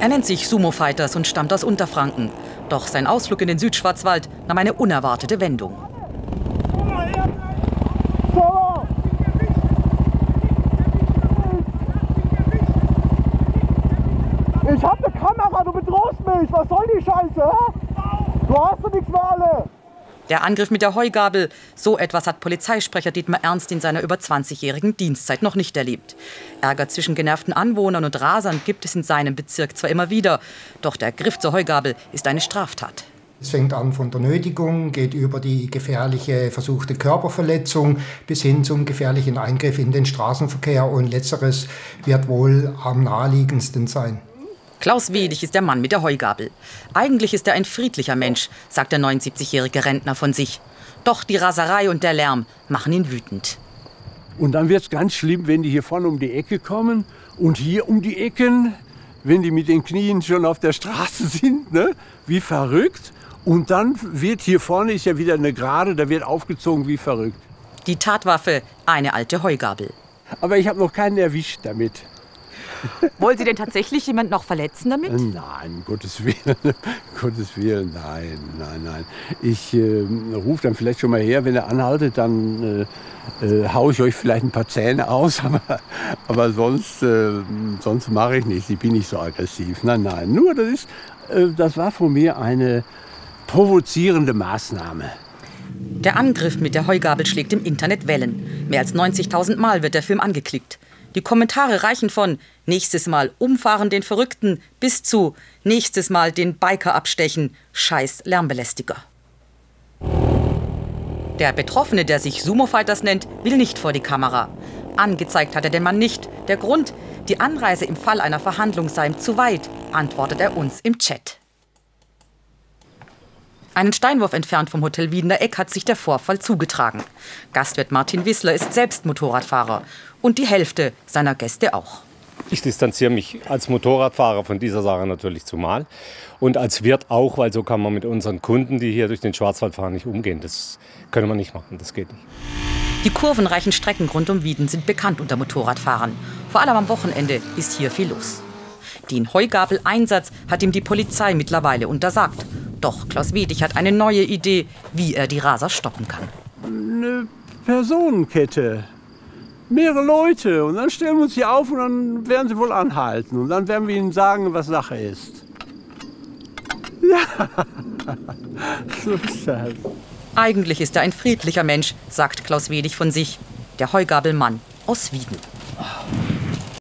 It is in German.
Er nennt sich Sumo Fighters und stammt aus Unterfranken. Doch sein Ausflug in den Südschwarzwald nahm eine unerwartete Wendung. Ich hab eine Kamera, du bedrohst mich. Was soll die Scheiße, hä? Du hast doch nichts mehr alle. Der Angriff mit der Heugabel, so etwas hat Polizeisprecher Dietmar Ernst in seiner über 20-jährigen Dienstzeit noch nicht erlebt. Ärger zwischen genervten Anwohnern und Rasern gibt es in seinem Bezirk zwar immer wieder, doch der Griff zur Heugabel ist eine Straftat. Es fängt an von der Nötigung, geht über die gefährliche versuchte Körperverletzung bis hin zum gefährlichen Eingriff in den Straßenverkehr, und letzteres wird wohl am naheliegendsten sein. Klaus Wedig ist der Mann mit der Heugabel. Eigentlich ist er ein friedlicher Mensch, sagt der 79-jährige Rentner von sich. Doch die Raserei und der Lärm machen ihn wütend. Und dann wird es ganz schlimm, wenn die hier vorne um die Ecke kommen und hier um die Ecken, wenn die mit den Knien schon auf der Straße sind, ne? Wie verrückt. Und dann wird hier vorne, ist ja wieder eine Gerade, da wird aufgezogen wie verrückt. Die Tatwaffe, eine alte Heugabel. Aber ich habe noch keinen erwischt damit. Wollen Sie denn tatsächlich jemanden noch verletzen damit? Nein, um Gottes Willen, Gottes Willen, nein. Ich rufe dann vielleicht schon mal her, wenn er anhaltet, dann haue ich euch vielleicht ein paar Zähne aus, aber sonst mache ich nichts, ich bin nicht so aggressiv. Nein, nur das war von mir eine provozierende Maßnahme. Der Angriff mit der Heugabel schlägt im Internet Wellen. Mehr als 90.000 Mal wird der Film angeklickt. Die Kommentare reichen von nächstes Mal umfahren den Verrückten bis zu nächstes Mal den Biker abstechen, scheiß Lärmbelästiger. Der Betroffene, der sich Sumo Fighters nennt, will nicht vor die Kamera. Angezeigt hat er den Mann nicht. Der Grund, die Anreise im Fall einer Verhandlung sei ihm zu weit, antwortet er uns im Chat. Einen Steinwurf entfernt vom Hotel Wiedener Eck hat sich der Vorfall zugetragen. Gastwirt Martin Wissler ist selbst Motorradfahrer und die Hälfte seiner Gäste auch. Ich distanziere mich als Motorradfahrer von dieser Sache natürlich zumal und als Wirt auch, weil so kann man mit unseren Kunden, die hier durch den Schwarzwald fahren, nicht umgehen. Das können wir nicht machen, das geht nicht. Die kurvenreichen Strecken rund um Wieden sind bekannt unter Motorradfahrern. Vor allem am Wochenende ist hier viel los. Den Heugabel-Einsatz hat ihm die Polizei mittlerweile untersagt. Doch Klaus Wedig hat eine neue Idee, wie er die Raser stoppen kann. Eine Personenkette. Mehrere Leute. Und dann stellen wir uns hier auf und dann werden sie wohl anhalten. Und dann werden wir ihnen sagen, was Sache ist. Ja, so ist das. Eigentlich ist er ein friedlicher Mensch, sagt Klaus Wedig von sich. Der Heugabelmann aus Wieden.